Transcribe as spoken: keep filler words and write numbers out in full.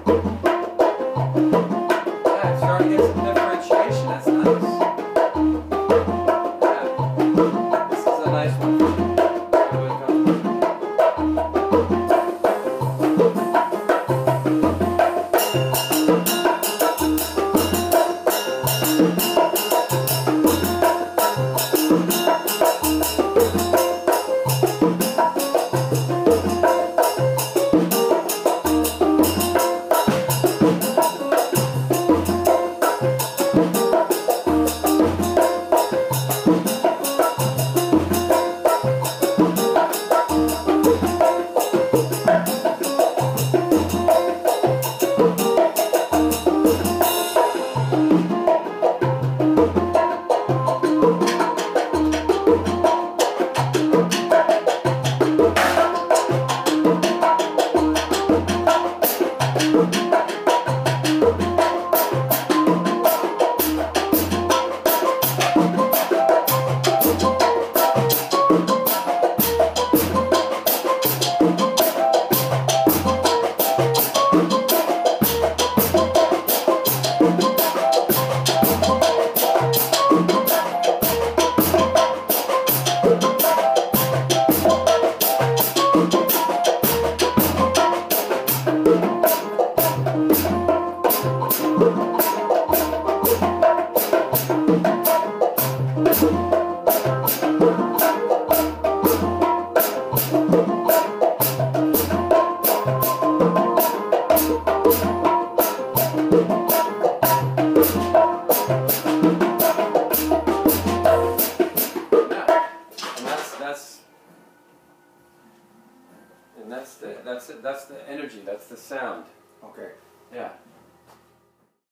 Yeah, it's starting to get some differentiation. That's nice. Yeah. This is a nice one. Here we go. And that's the that's it. That's the energy. That's the sound. Okay. Yeah.